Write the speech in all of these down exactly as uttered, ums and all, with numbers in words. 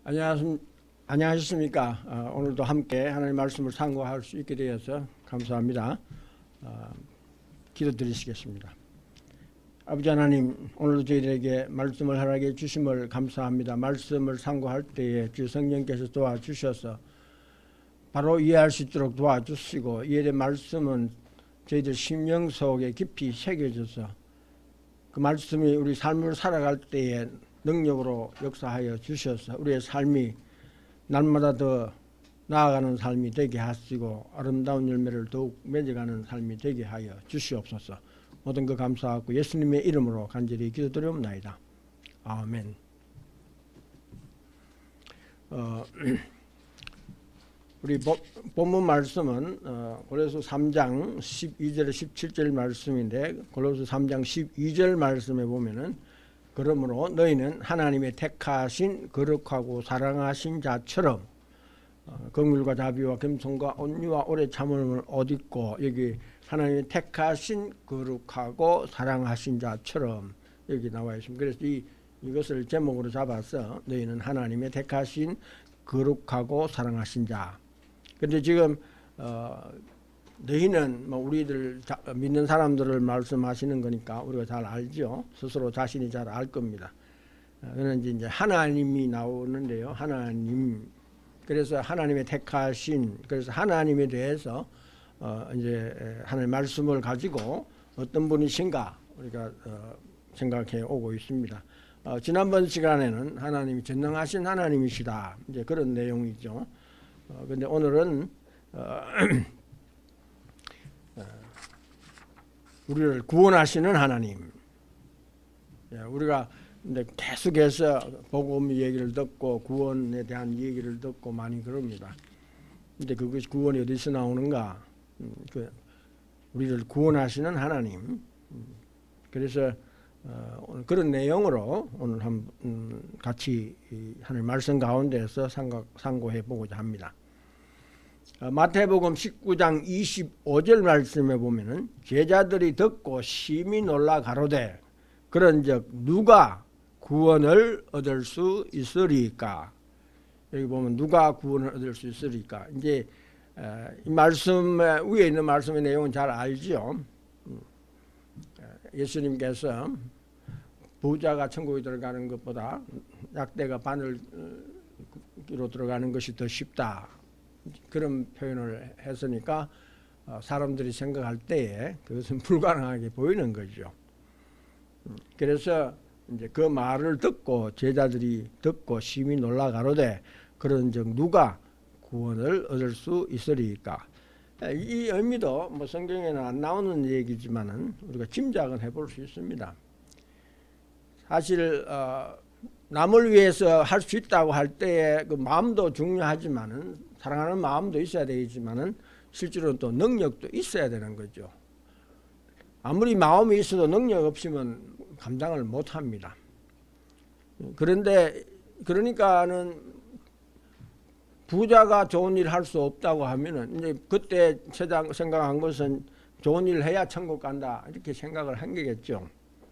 안녕하십, 안녕하셨습니까? 어, 오늘도 함께 하나님의 말씀을 상고할 수 있게 되어서 감사합니다. 어, 기도드리시겠습니다. 아버지 하나님, 오늘도 저희들에게 말씀을 허락해 주심을 감사합니다. 말씀을 상고할 때에 주 성령께서 도와주셔서 바로 이해할 수 있도록 도와주시고, 이해된 말씀은 저희들 심령 속에 깊이 새겨져서 그 말씀이 우리 삶을 살아갈 때에 능력으로 역사하여 주셔서 우리의 삶이 날마다 더 나아가는 삶이 되게 하시고 아름다운 열매를 더욱 맺어가는 삶이 되게 하여 주시옵소서. 모든 것 감사하고 예수님의 이름으로 간절히 기도드리옵나이다. 아멘. 어, 우리 본문 말씀은 어, 고린도서 삼 장 십이 절 십칠 절 말씀인데, 고린도서 삼 장 십이 절 말씀에 보면은 그러므로 너희는 하나님의 택하신 거룩하고 사랑하신 자처럼 어, 긍휼과 자비와 겸손과 온유와 오래 참음을 얻고, 여기 하나님의 택하신 거룩하고 사랑하신 자처럼 여기 나와 있습니다. 그래서 이, 이것을 제목으로 잡아서 너희는 하나님의 택하신 거룩하고 사랑하신 자. 그런데 지금 어, 너희는 뭐 우리들 자, 믿는 사람들을 말씀하시는 거니까 우리가 잘 알죠. 스스로 자신이 잘 알 겁니다. 그는 이제 하나님이 나오는데요. 하나님. 그래서 하나님의 택하신, 그래서 하나님에 대해서 어 이제 하나님의 말씀을 가지고 어떤 분이신가 우리가 어 생각해 오고 있습니다. 어 지난번 시간에는 하나님이 전능하신 하나님이시다, 이제 그런 내용이죠. 어 근데 오늘은 어 우리를 구원하시는 하나님. 우리가 계속해서 복음 얘기를 듣고 구원에 대한 얘기를 듣고 많이 그럽니다. 근데 그것이 구원이 어디서 나오는가? 그 우리를 구원하시는 하나님. 그래서 오늘 그런 내용으로 오늘 한 같이 하나님 말씀 가운데서 상고해 보고자 합니다. 마태복음 십구 장 이십오 절 말씀에 보면은 제자들이 듣고 심히 놀라 가로되 그런즉 누가 구원을 얻을 수 있으리까? 여기 보면 누가 구원을 얻을 수 있으리까? 이제 이 말씀 위에 있는 말씀의 내용은 잘 알죠. 예수님께서 부자가 천국에 들어가는 것보다 약대가 바늘로 들어가는 것이 더 쉽다, 그런 표현을 했으니까 사람들이 생각할 때에 그것은 불가능하게 보이는 거죠. 그래서 이제 그 말을 듣고 제자들이 듣고 심히 놀라 가로되 그런즉 누가 구원을 얻을 수 있으리까? 이 의미도 뭐 성경에는 안 나오는 얘기지만은 우리가 짐작은 해볼 수 있습니다. 사실 어, 남을 위해서 할 수 있다고 할 때에 그 마음도 중요하지만은, 사랑하는 마음도 있어야 되지만은 실제로는 또 능력도 있어야 되는 거죠. 아무리 마음이 있어도 능력 없으면 감당을 못 합니다. 그런데 그러니까는 부자가 좋은 일 할 수 없다고 하면은 이제 그때 생각한 것은 좋은 일을 해야 천국 간다, 이렇게 생각을 한 거겠죠.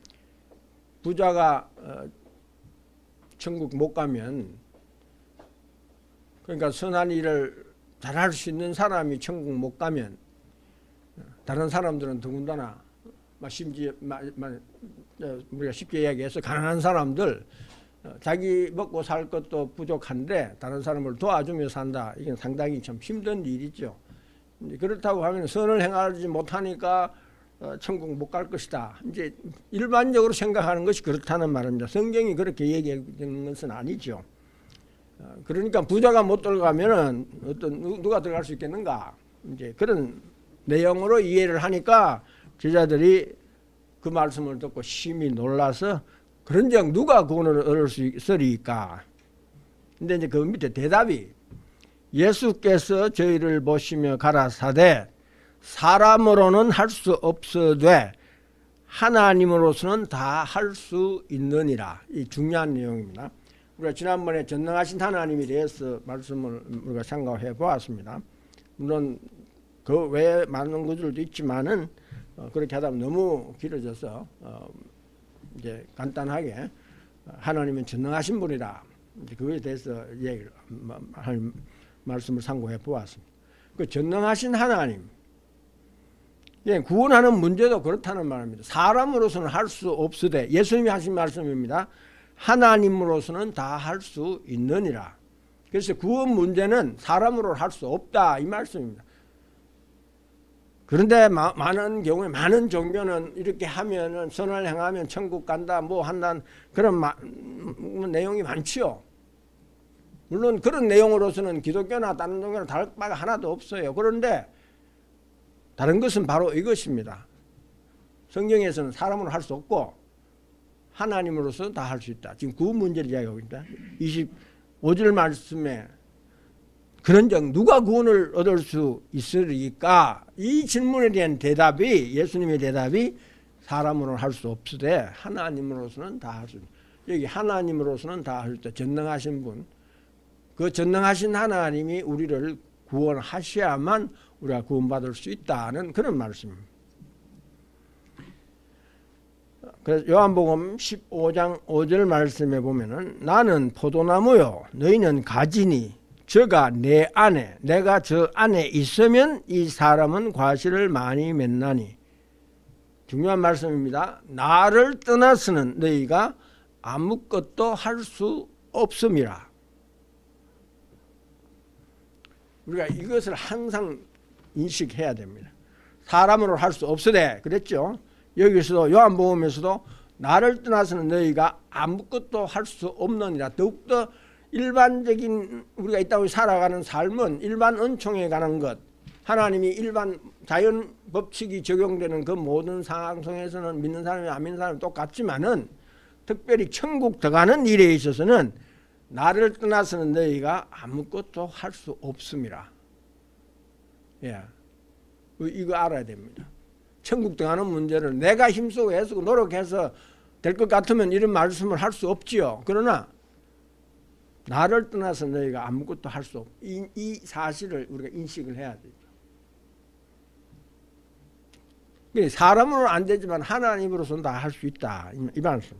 부자가 어, 천국 못 가면, 그러니까 선한 일을 잘할 수 있는 사람이 천국 못 가면 다른 사람들은 더군다나 심지어 우리가 쉽게 이야기해서 가난한 사람들, 자기 먹고 살 것도 부족한데 다른 사람을 도와주며 산다, 이건 상당히 참 힘든 일이죠. 그렇다고 하면 선을 행하지 못하니까 천국 못 갈 것이다, 이제 일반적으로 생각하는 것이 그렇다는 말입니다. 성경이 그렇게 얘기하는 것은 아니죠. 그러니까 부자가 못 들어가면은 어떤 누가 들어갈 수 있겠는가, 이제 그런 내용으로 이해를 하니까 제자들이 그 말씀을 듣고 심히 놀라서 그런즉 누가 구원을 얻을 수 있으리까? 근데 이제 그 밑에 대답이 예수께서 저희를 보시며 가라사대 사람으로는 할 수 없으되 하나님으로서는 다 할 수 있느니라. 이 중요한 내용입니다. 우리가 지난번에 전능하신 하나님에 대해서 말씀을 우리가 생각해 보았습니다. 물론 그 외에 많은 구절도 있지만은 어, 그렇게 하다 보면 너무 길어져서 어, 이제 간단하게 하나님은 전능하신 분이라, 이제 그거에 대해서 얘기를 할 말씀을 상고해 보았습니다. 그 전능하신 하나님, 예, 구원하는 문제도 그렇다는 말입니다. 사람으로서는 할 수 없으되 예수님이 하신 말씀입니다. 하나님으로서는 다 할 수 있느니라. 그래서 구원 문제는 사람으로 할 수 없다 이 말씀입니다. 그런데 마, 많은 경우에 많은 종교는 이렇게 하면은 선을 행하면 천국 간다 뭐 한다 그런 마, 내용이 많지요. 물론 그런 내용으로서는 기독교나 다른 종교나 다를 바가 하나도 없어요. 그런데 다른 것은 바로 이것입니다. 성경에서는 사람으로 할 수 없고 하나님으로서 다 할 수 있다. 지금 구원 문제를 이야기하고 있다. 이십오 절 말씀에 그런즉 누가 구원을 얻을 수 있으리까? 이 질문에 대한 대답이 예수님의 대답이 사람으로는 할 수 없으되 하나님으로서는 다 할 수 있다. 여기 하나님으로서는 다 할 수 있다. 전능하신 분. 그 전능하신 하나님이 우리를 구원하셔야만 우리가 구원받을 수 있다는 그런 말씀입니다. 그래서 요한복음 십오 장 오 절 말씀에 보면은 나는 포도나무요 너희는 가지니 저가 내 안에 내가 저 안에 있으면 이 사람은 과실을 많이 맺나니. 중요한 말씀입니다. 나를 떠나서는 너희가 아무것도 할 수 없음이라. 우리가 이것을 항상 인식해야 됩니다. 사람으로 할 수 없으되 그랬죠. 여기서도 요한복음에서도 나를 떠나서는 너희가 아무것도 할 수 없느니라. 더욱더 일반적인 우리가 이 땅에 살아가는 삶은 일반 은총에 관한 것, 하나님이 일반 자연 법칙이 적용되는 그 모든 상황 속에서는 믿는 사람이 안 믿는 사람이 똑같지만은 특별히 천국 들어가는 일에 있어서는 나를 떠나서는 너희가 아무것도 할 수 없음이라. 예, 이거 알아야 됩니다. 천국 들어가는 문제를 내가 힘쓰고 애쓰고 노력해서 될 것 같으면 이런 말씀을 할 수 없지요. 그러나 나를 떠나서 너희가 아무것도 할 수 없. 이, 이 사실을 우리가 인식을 해야 돼요. 사람으로는 안 되지만 하나님으로서는 다 할 수 있다. 이, 이 말씀.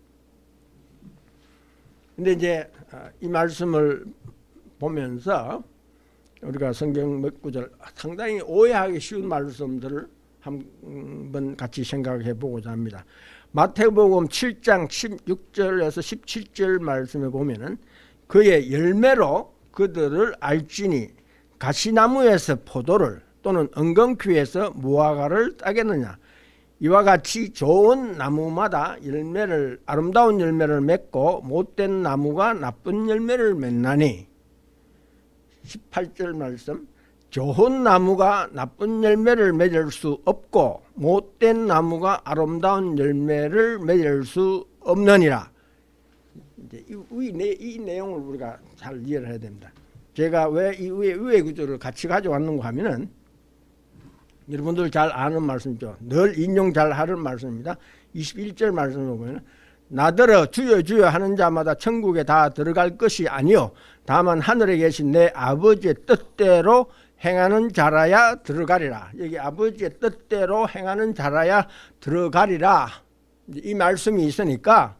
근데 이제 이 말씀을 보면서 우리가 성경 몇 구절 상당히 오해하기 쉬운 말씀들을 한번 같이 생각해 보고자 합니다. 마태복음 칠 장 십육 절에서 십칠 절 말씀에 보면은 그의 열매로 그들을 알지니 가시나무에서 포도를 또는 엉겅퀴에서 무화과를 따겠느냐. 이와 같이 좋은 나무마다 열매를 아름다운 열매를 맺고 못된 나무가 나쁜 열매를 맺나니. 십팔 절 말씀 좋은 나무가 나쁜 열매를 맺을 수 없고 못된 나무가 아름다운 열매를 맺을 수 없느니라. 이제 이, 이, 이 내용을 우리가 잘 이해를 해야 됩니다. 제가 왜 이 위의, 위의 구조를 같이 가져왔는가 하면은 여러분들 잘 아는 말씀이죠. 늘 인용 잘 하는 말씀입니다. 이십일 절 말씀을 보면 나더러 주여 주여 하는 자마다 천국에 다 들어갈 것이 아니요 다만 하늘에 계신 내 아버지의 뜻대로 행하는 자라야 들어가리라. 여기 아버지의 뜻대로 행하는 자라야 들어가리라. 이 말씀이 있으니까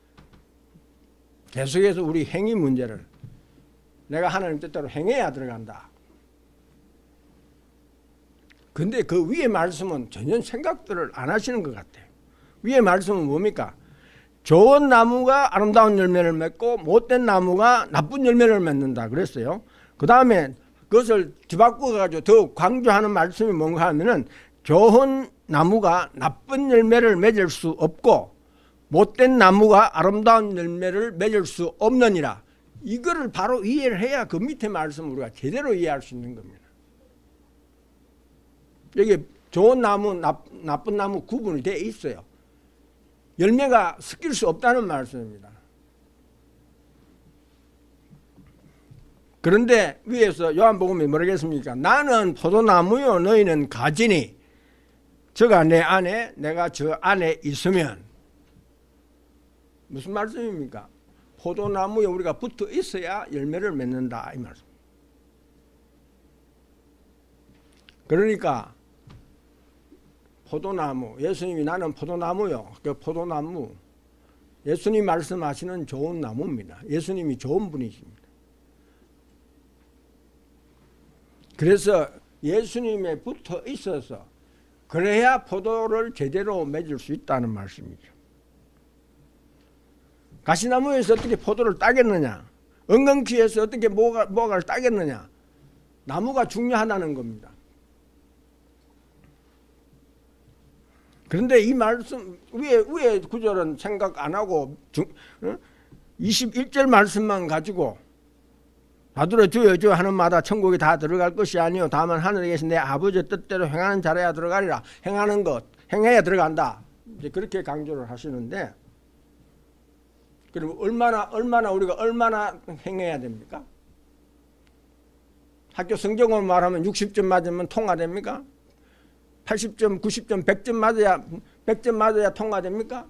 계속해서 우리 행위 문제를 내가 하나님 뜻대로 행해야 들어간다. 근데 그 위의 말씀은 전혀 생각들을 안 하시는 것 같아요. 위의 말씀은 뭡니까? 좋은 나무가 아름다운 열매를 맺고 못된 나무가 나쁜 열매를 맺는다 그랬어요. 그 다음에 그것을 뒤바꿔가지고 더 강조하는 말씀이 뭔가 하면은 좋은 나무가 나쁜 열매를 맺을 수 없고 못된 나무가 아름다운 열매를 맺을 수 없느니라. 이거를 바로 이해를 해야 그 밑에 말씀을 우리가 제대로 이해할 수 있는 겁니다. 여기 좋은 나무, 나, 나쁜 나무 구분이 되어 있어요. 열매가 섞일 수 없다는 말씀입니다. 그런데 위에서 요한복음이 뭐라겠습니까? 나는 포도나무요 너희는 가지니 저가 내 안에 내가 저 안에 있으면. 무슨 말씀입니까? 포도나무에 우리가 붙어 있어야 열매를 맺는다 이 말씀. 그러니까 포도나무, 예수님이 나는 포도나무요. 그 포도나무 예수님 말씀하시는 좋은 나무입니다. 예수님이 좋은 분이십니다. 그래서 예수님에 붙어 있어서 그래야 포도를 제대로 맺을 수 있다는 말씀이죠. 가시나무에서 어떻게 포도를 따겠느냐, 엉겅퀴에서 어떻게 모가, 모가를 따겠느냐, 나무가 중요하다는 겁니다. 그런데 이 말씀 위에, 위에 구절은 생각 안 하고 중, 어? 이십일 절 말씀만 가지고 받들어 주여 주여 하는 마다 천국에 다 들어갈 것이 아니요 다만 하늘에 계신 내 아버지의 뜻대로 행하는 자라야 들어가리라. 행하는 것, 행해야 들어간다. 이제 그렇게 강조를 하시는데, 그럼 얼마나 얼마나 우리가 얼마나 행해야 됩니까? 학교 성적으로 말하면 육십 점 맞으면 통과됩니까? 팔십 점, 구십 점, 백 점 맞아야 백 점 맞아야 통과됩니까?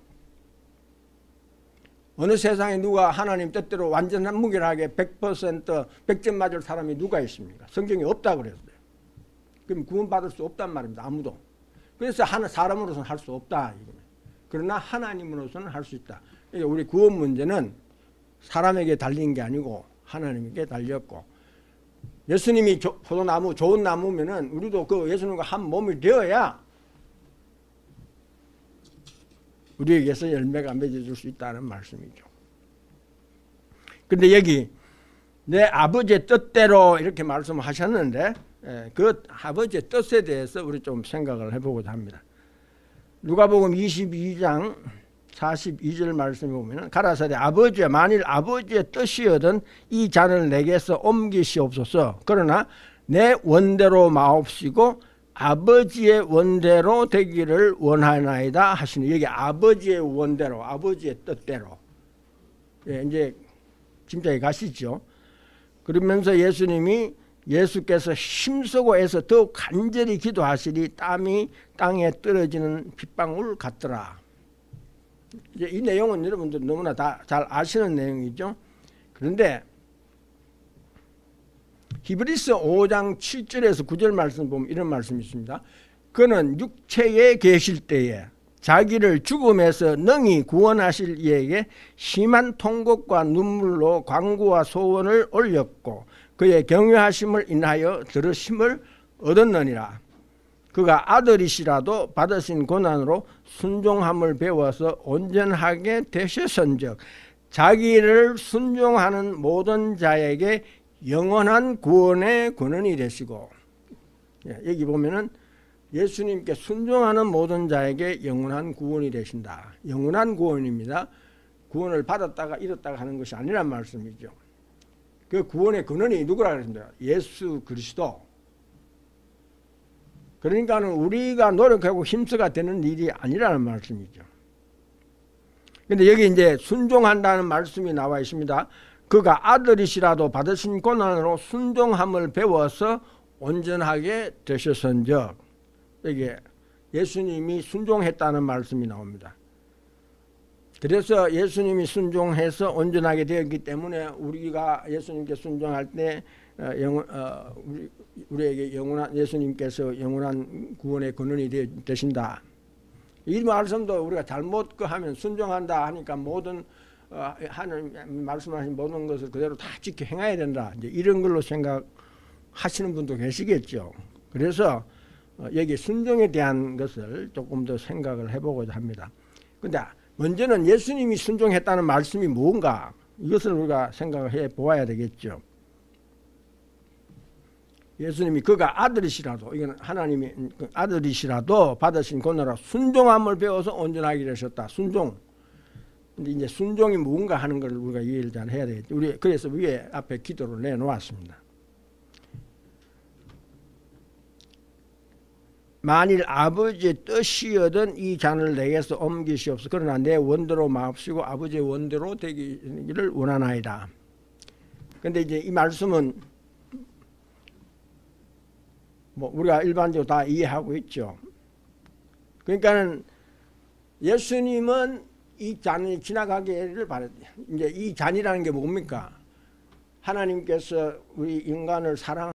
어느 세상에 누가 하나님 뜻대로 완전한 무결하게 백 퍼센트 백 점 맞을 사람이 누가 있습니까? 성경에 없다 그랬어요. 그럼 구원받을 수 없단 말입니다. 아무도. 그래서 하나 사람으로서는 할 수 없다. 그러나 하나님으로서는 할 수 있다. 우리 구원 문제는 사람에게 달린 게 아니고 하나님에게 달렸고, 예수님이 조, 포도나무 좋은 나무면은 우리도 그 예수님과 한 몸이 되어야 우리에게서 열매가 맺어질 수 있다는 말씀이죠. 그런데 여기 내 아버지의 뜻대로 이렇게 말씀하셨는데, 그 아버지의 뜻에 대해서 우리 좀 생각을 해보고자 합니다. 누가복음 이십이 장 사십이 절 말씀에 보면 가라사대 아버지여 만일 아버지의 뜻이거든 이 잔을 내게서 옮기시옵소서. 그러나 내 원대로 마옵시고 아버지의 원대로 되기를 원하나이다 하시는, 여기 아버지의 원대로, 아버지의 뜻대로. 예, 이제 짐작이 가시죠. 그러면서 예수님이 예수께서 힘쓰고 애써 더욱 간절히 기도하시니 땀이 땅에 떨어지는 빗방울 같더라. 이제 이 내용은 여러분들 너무나 다 잘 아시는 내용이죠. 그런데 히브리서 오 장 칠 절에서 구 절 말씀 보면 이런 말씀이 있습니다. 그는 육체에 계실 때에 자기를 죽음에서 능히 구원하실 이에게 심한 통곡과 눈물로 간구와 소원을 올렸고 그의 경외하심을 인하여 들으심을 얻었느니라. 그가 아들이시라도 받으신 고난으로 순종함을 배워서 온전하게 되셨은즉 자기를 순종하는 모든 자에게 영원한 구원의 권한이 되시고, 여기 보면은 예수님께 순종하는 모든 자에게 영원한 구원이 되신다. 영원한 구원입니다. 구원을 받았다가 잃었다가 하는 것이 아니란 말씀이죠. 그 구원의 근원이 누구라 그랬습니까? 예수 그리스도. 그러니까는 우리가 노력하고 힘써가 되는 일이 아니라는 말씀이죠. 그런데 여기 이제 순종한다는 말씀이 나와 있습니다. 그가 아들이시라도 받으신 고난으로 순종함을 배워서 온전하게 되셨은즉, 이게 예수님이 순종했다는 말씀이 나옵니다. 그래서 예수님이 순종해서 온전하게 되었기 때문에 우리가 예수님께 순종할 때 어, 영원, 어, 우리, 우리에게 영원한, 예수님께서 영원한 구원의 근원이 되신다. 이 말씀도 우리가 잘못 그 하면 순종한다 하니까 모든 어, 하나님 말씀하신 모든 것을 그대로 다 지켜 행해야 된다. 이제 이런 걸로 생각하시는 분도 계시겠죠. 그래서 어, 여기 순종에 대한 것을 조금 더 생각을 해보고자 합니다. 그런데 먼저는 예수님이 순종했다는 말씀이 뭔가, 이것을 우리가 생각을 해 보아야 되겠죠. 예수님이 그가 아들이시라도, 이건 하나님이 아들이시라도 받으신 고난으로 순종함을 배워서 온전하게 되셨다. 순종. 근데 이제 순종이 뭔가 하는 걸 우리가 이해를 잘 해야 되겠죠. 우리 그래서 위에 앞에 기도를 내놓았습니다. 만일 아버지의 뜻이거든 이 잔을 내게서 옮기시옵소서. 그러나 내 원대로 마옵시고 아버지의 원대로 되기를 원하나이다. 그런데 이제 이 말씀은 뭐 우리가 일반적으로 다 이해하고 있죠. 그러니까는 예수님은 이 잔이 지나가기를 바랬. 이제 이 잔이라는 게 뭡니까? 하나님께서 우리 인간을 사랑